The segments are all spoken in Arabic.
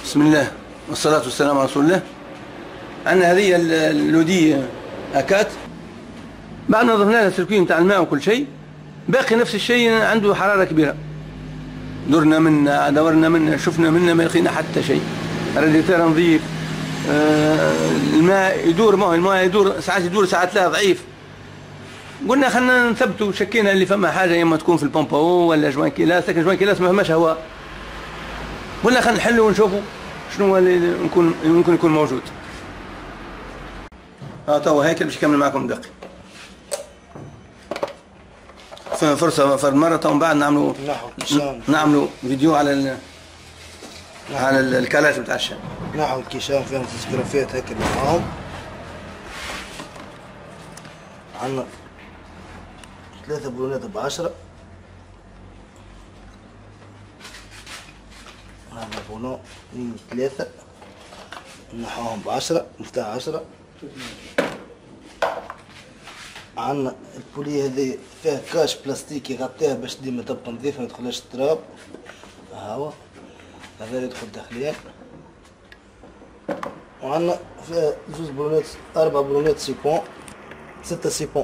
بسم الله والصلاة والسلام على رسول الله. عندنا هذه اللودي أكات، بعد ما ضفنا لها السيركوي نتاع الماء وكل شيء، باقي نفس الشيء عنده حرارة كبيرة. درنا منه دورنا منه شفنا منه ما لقينا حتى شيء. الراديتير نظيف، الماء يدور، ما هو الماء يدور ساعات يدور ساعات لا ضعيف. قلنا خلينا نثبتوا، شكينا اللي فما حاجة اما تكون في البومبو ولا جوان كيلاس، لكن جوان كيلاس ما فماش هواء. قلنا خلينا نحلوا ونشوفوا شنو هو اللي ممكن يكون موجود. ها توا هيك باش نكمل معكم الباقي. فرصة فرد مرة تو من بعد نعملوا فيديو على الكالات نتاع الشام. نحو الكيشان فيهم فوتوغرافيات هيك اللي معاهم. عندنا 3 بلونات ب10. هذا بولون 2 3 نحوهم ب10 مفتاح 10. عندنا البولي هذه فيها كاش بلاستيكي يغطيها باش ديما تبقى نظيفة ما يدخلهاش التراب. هاهو هذا يدخل داخليا. وعندنا فيها 2 بلونات 4 بلونات سيبون 6 سيبون.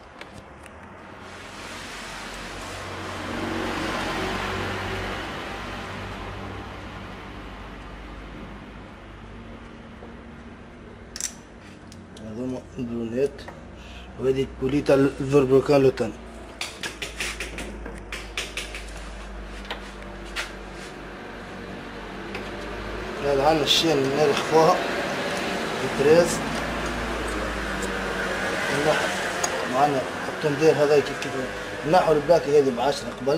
هذوما البلونات. وهذه البولي تاع الفربروكان لوتان. هذا عندنا الشين اللي نرخفوها بتريز. معنا التندير هذا كيف نحو الباكي هذه ب10 قبل.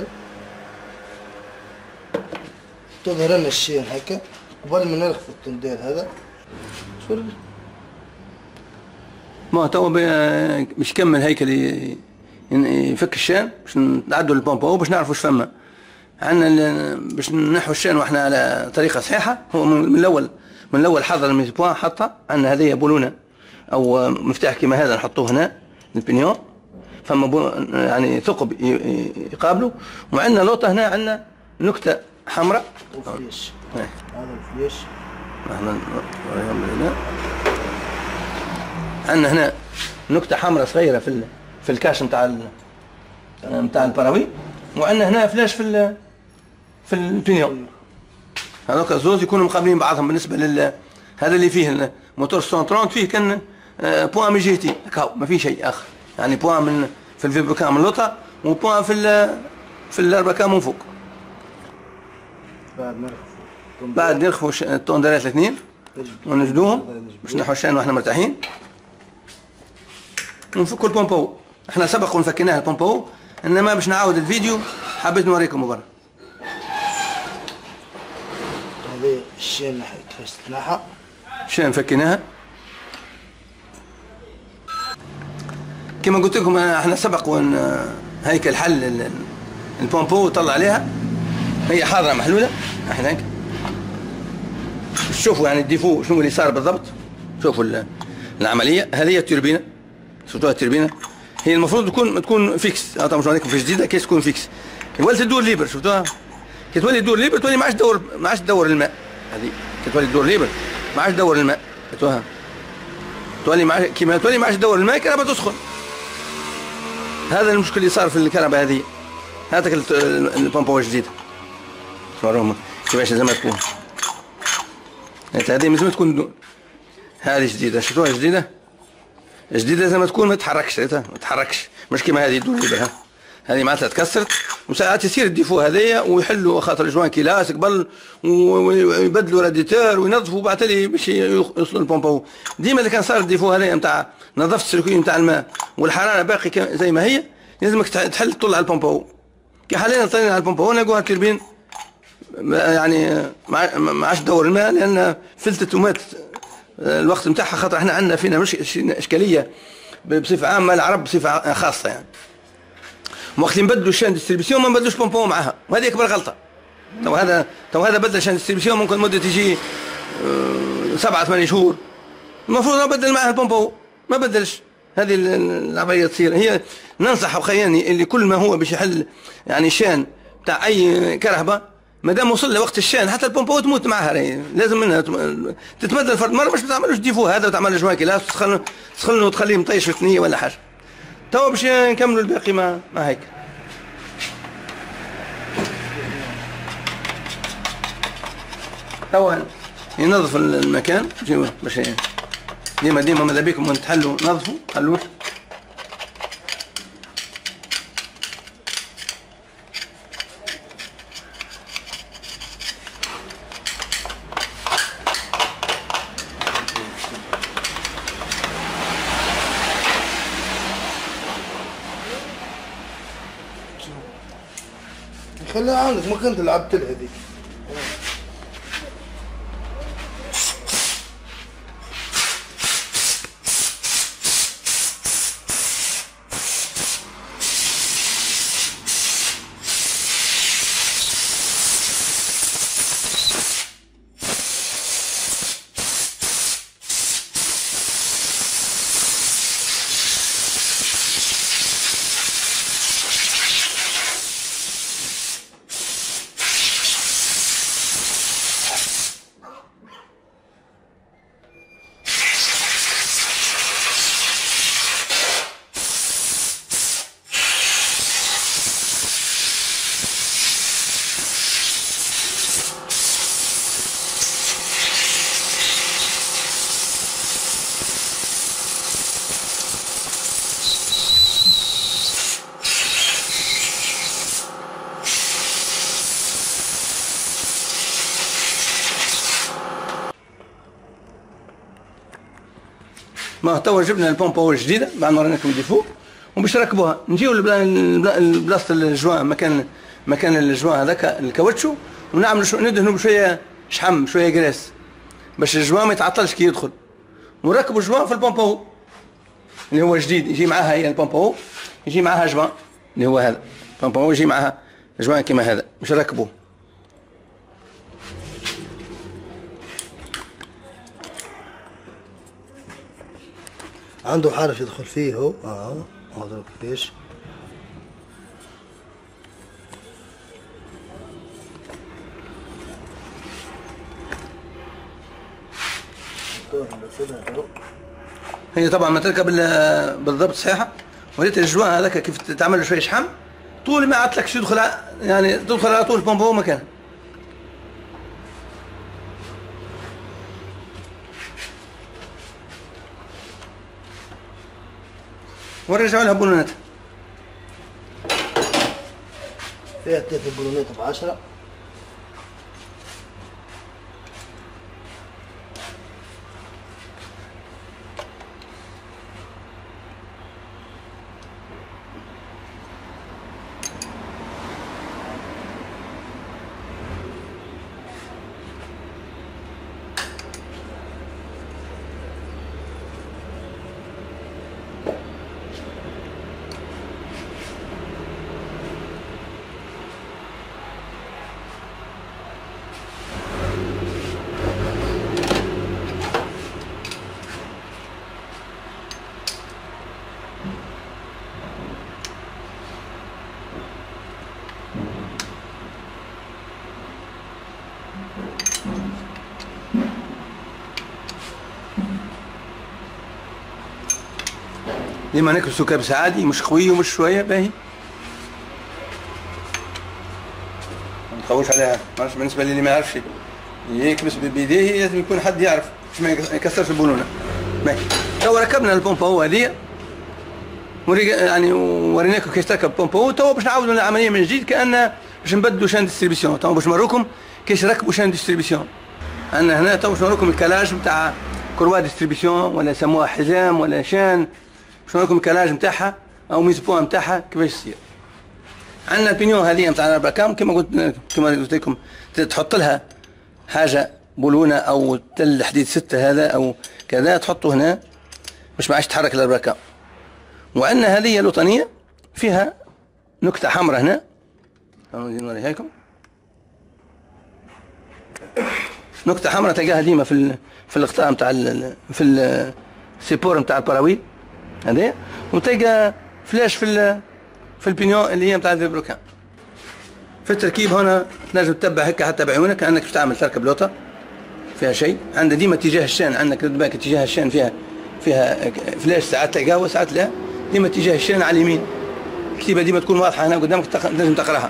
تظهر لنا الشين هكا قبل ما نرخف التندير هذا. شو ما تو باش يكمل هيك اللي يفك الشان باش نعدوا البومبو باش نعرفوا واش فما. عندنا باش نحو الشان واحنا على طريقه صحيحه. هو من الاول حضر الميزبوان حطها. عندنا هذه بولونه او مفتاح كيما هذا نحطوه هنا البينيون، فما يعني ثقب يقابله. وعندنا لوطه هنا، عندنا نكته حمراء وفليش. هذا الفليش احنا عندنا هنا نكته حمراء صغيره في الكاش نتاع البراوي. وعندنا هنا فلاش في البينيون. هذوك الزوز يكونوا مقابلين بعضهم. بالنسبه هذا اللي فيه الموتور 130 فيه كان بوان من جهتين هكاو، ما فيه شيء اخر. يعني بوان في الفيبروكان من اللوطه، وبوان في الاربكان من فوق. بعد نرخفوا التوندرات الاثنين ونجدوهم باش نحو الشان واحنا مرتاحين. ونفكوا البومبو. احنا سبق ونفكيناه البومبو، انما باش نعاود الفيديو حبيت نوريكم برا. هذه الشين كيفاش تتنحى. الشين فكيناها كما قلت لكم. احنا سبق هيك الحل البومبو طلع عليها، هي حاضره محلوله. احنا هيك شوفوا يعني الديفو شنو اللي صار بالضبط. شوفوا العمليه. هذه التوربينه، شفتوها التوربينه، هي المفروض تكون فيكس. طبعا مش عليكم في جديده كيف تكون فيكس. ولات تدور ليبر، شفتوها كي تولي تدور ليبر تولي ما عادش تدور الماء. هذه كي تولي تدور ليبر ما عادش تدور الماء. شفتوها تولي كيما تولي ما عادش تدور الماء الكهرباء تسخن. هذا المشكل اللي صار في الكهرباء هذه. هذاك البومبو الجديده نوريهم كيفاش لازم تكون. هذه لازم تكون هذه جديده. شفتوها جديده لازم تكون ما تتحركش مش كيما هذه تدور ليبر. هذه معناتها تكسرت. وساعات يصير الديفو هذايا ويحلوا خاطر جوان كيلاس قبل ويبدلوا راديتور وينظفوا بعد تالي باش يوصلوا البومبو. ديما اللي كان صار الديفو هذايا نتاع نظفت السيركوي نتاع الماء والحراره باقي زي ما هي، لازمك تحل طلع البومبو. كي حلينا طلعنا على البومبو نلقوها التوربين يعني ما عادش تدور الماء لان فلتت ومات الوقت نتاعها. خاطر احنا عندنا فينا مش اشكاليه بصفه عامه، العرب بصفه خاصه يعني. وقت نبدلوا شان ديستريبيسيون ما نبدلوش بومبو معها، وهذه اكبر غلطه. تو هذا بدل شان ديستريبيسيون ممكن مده تجي 7 8 شهور. المفروض نبدل معها البومبو، ما بدلش. هذه العمليه تصير. هي ننصح وخياني اللي كل ما هو باش يحل يعني شان تاع اي كهرباء مادام وصل لوقت الشان حتى البومبو تموت معها، لازم منها تتبدل فرد مره، باش ما تعملوش ديفو هذا وتعمل جواكي لا تسخن وتخليه مطيش في ثنيه ولا حاجه. توا باش نكملوا الباقي ما هيك. توا ينظف المكان باش ديما ماذا بيكم تحلوا نظفوا خلوه. خليها عندك ما كنت لعبت لها هذيك. ما توا جبنا البومبو الجديده بعد ما راناكم ديفو وباش نركبوها. نجيو لبلاصه الجوان مكان الجوان هذاك الكاوتشو، ونعملوا ندهنوا بشويه شحم شويه جراس باش الجوان ما يتعطلش كي يدخل، ونركبوا الجوان في البومبو اللي هو جديد. يجي معاها هي البومبو يجي معاها جوان اللي هو هذا البومبو يجي معاها جوان كيما هذا باش نركبوه. عنده حرف يدخل فيه هو هذا كيفاش هي طبعا ما تركب بالضبط صحيحه، وريت الجوان هذاك كيف تعمل له شويه شحم طول ما عطلكش يدخل، يعني تدخل على طول البومبو مكانه. ونرجعوا لها بولونات فيها 3 بولونات ب10. ديما نكبسو كبس عادي مش قوي ومش شويه باهي، ما نخوش عليها. بالنسبه للي ما يعرفش يكبس بيديه لازم يكون حد يعرف باش ما يكسرش البولونه. باهي توا ركبنا البومبو هذه يعني وريناكم كيف تركب البومبو. توا باش نعاودوا العمليه من جديد كأن باش نبدلوا شان ديستريبيسيون. توا باش نوريكم كيفاش نركبوا شان ديستريبيسيون. عندنا هنا توا باش نوريكم الكلاج نتاع كروا ديستريبيسيون ولا يسموها حزام ولا شان، باش نوريكم الكلاج نتاعها او ميزبوان نتاعها كيفاش يصير. عندنا البينيون هذه نتاع الاربع كام كما قلت لكم تحط لها حاجه بولونه او تل حديد 6 هذا او كذا تحطه هنا باش ما عادش تحرك الاربع كام. وعندنا هذه الوطنيه فيها نكته حمراء هنا نوريها لكم. نكته حمراء تلقاها ديما في الغطاء نتاع في السيبور نتاع البراويل هذا، وتلقى فلاش في البينيون اللي هي نتاع الفيبروكان. في التركيب هنا تنجم تتبع هيك حتى بعيونك كأنك باش تعمل تركب لوطة فيها شيء. عندنا ديما اتجاه الشان، عندك بالك اتجاه الشان فيها فلاش، ساعات تلقاها وساعات لا. ديما اتجاه الشان على اليمين، الكتيبة ديما تكون واضحة هنا قدامك تنجم تقراها.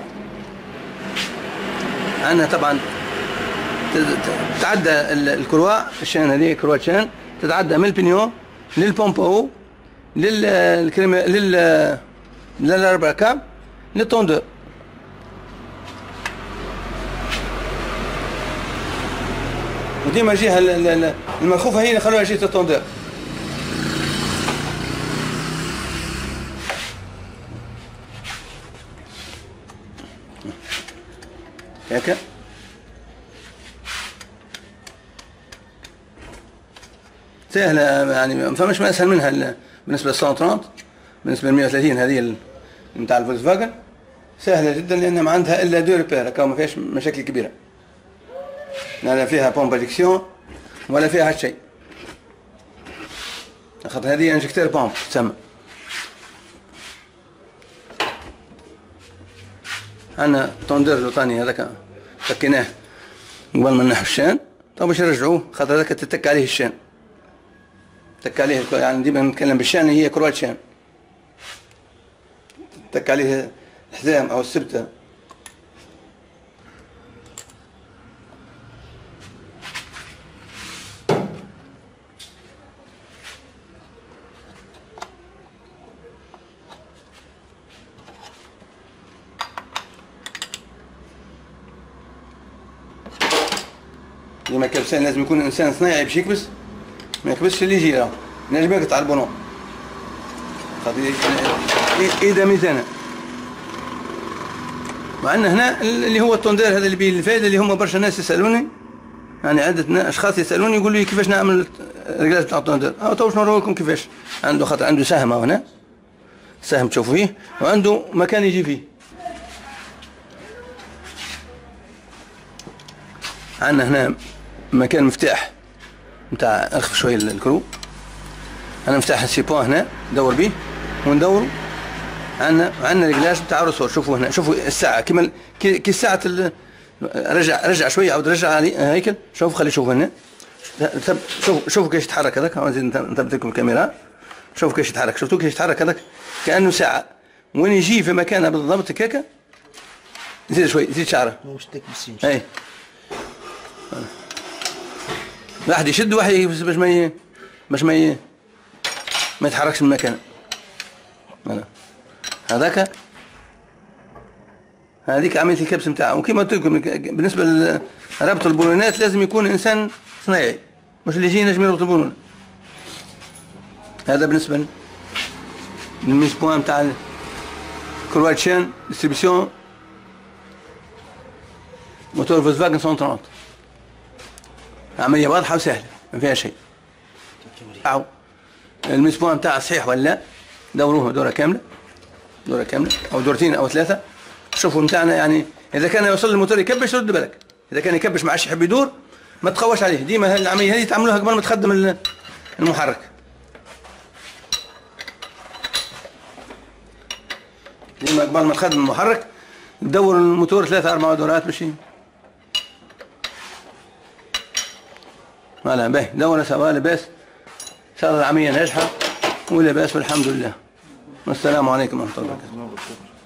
عندنا طبعا تتعدى الكروا الشان، هذه كروا شان تتعدى من البينيون للبومبو للرباكاب للطوندور. وديما الجهة الملخوفة هي اللي خلوها جهة الطوندور. هكا سهلة يعني، ما فماش ما اسهل منها بالنسبة لل 130. بالنسبة ل 130 هذه نتاع الفولكس فاجن سهلة جدا، لأنها ما عندها إلا دو ريبير، هكا ما فيهاش مشاكل كبيرة، لا فيها بومب انجكسيون ولا فيها هاد شيء، خاطر هذه انجكتير بومب تسمى. عندنا طوندور لوطاني هذاك فكيناه قبل ما نحو الشان، تو باش نرجعوه خاطر هذاك تتك عليه الشان، تتك عليه يعني ديما نتكلم بالشان، هي كروات شان تتك عليه الحزام او السبته. ديما كبسان لازم يكون انسان صنايعي باش يكبس، ما يكبسش اللي يجي راه نجم يقطع البونون خاطر اذا ميزانه. وعندنا هنا اللي هو الطوندير هذا اللي بيه الفائده، اللي هما برشا ناس يسالوني، يعني عده اشخاص يسالوني يقولوا لي كيفاش نعمل الرجلاج تاع الطوندير. تو باش نوري لكم كيفاش. عنده خاطر عنده سهم هنا، سهم تشوفوا فيه، وعنده مكان يجي فيه. عندنا هنا مكان مفتاح نتاع اخف شويه الكرو، انا مفتاح السيبون هنا ندور به وندوروا. عندنا ريجلاج نتاع الرسول، شوفوا هنا، شوفوا الساعه كيما كي الساعه رجع شويه عاود رجع عليه هيكل. شوفوا خلي شوفوا هنا، شوفوا كيفاش يتحرك هذاك. نزيد نثبت لكم الكاميرا، شوفوا كيفاش يتحرك، شفتوا كيفاش يتحرك هذاك كانه ساعه، وين يجي في مكانها بالضبط هكاكا. زيد شوي، زيد شعره اي واحد يشد واحد باش ما يتحركش من مكانه. هذاك هذيك عمليه الكبس نتاعو. وكما قلت لكم بالنسبه لربط البولونات لازم يكون انسان صنايعي، مش اللي يجي ينجم يربط البولون. هذا بالنسبه للميس بوان نتاع كروات شان ديستريبيسيون موتور فولكس فاجن 130. عمليه واضحه وسهله ما فيها شيء. او الميس بوان نتاعها صحيح ولا، دوروه دوره كامله، دوره كامله او دورتين او ثلاثه. شوفوا نتاعنا يعني اذا كان يوصل الموتور يكبش رد بالك، اذا كان يكبش ما عادش يحب يدور ما تقواش عليه. ديما العمليه هذه تعملوها قبل ما تخدم المحرك. ديما قبل ما تخدم المحرك تدور الموتور 3 4 دورات باش فوالا. باهي دورة سوا لاباس، ان شاء الله العملية ناجحة ولاباس والحمد لله. والسلام عليكم ورحمة الله وبركاته.